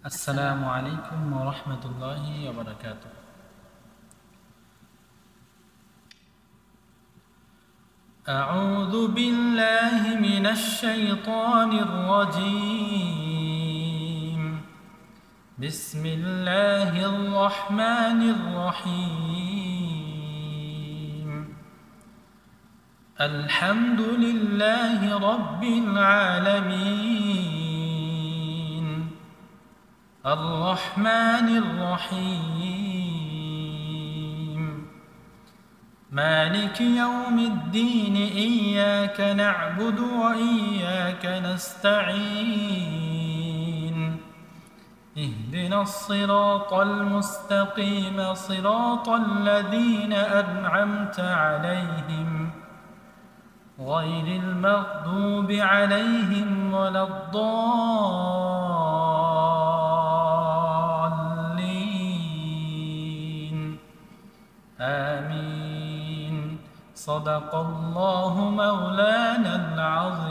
السلام عليكم ورحمة الله وبركاته. أعوذ بالله من الشيطان الرجيم. بسم الله الرحمن الرحيم. الحمد لله رب العالمين الرحمن الرحيم مالك يوم الدين إياك نعبد وإياك نستعين اهدنا الصراط المستقيم صراط الذين أنعمت عليهم غير المغضوب عليهم ولا الضالين آمين. صدق الله مولانا العظيم.